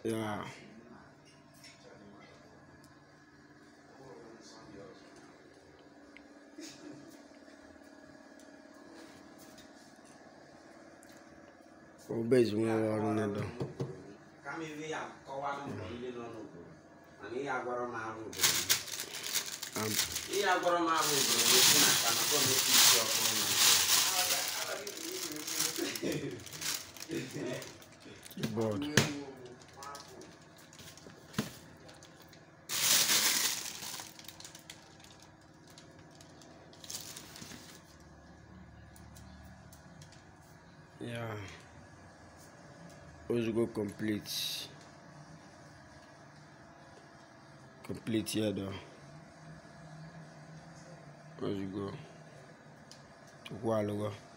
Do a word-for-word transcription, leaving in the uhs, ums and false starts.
Yeah. O base mo waru na do. Kami vi ya kowa mo ile no no go. Ani ya gwaro ma aru go. Am. Ya gwaro ma aru go ni na kana ko me ti ko ko na. Board. Yeah. Let's go complete. Complete here though. Let's go. To Kuala.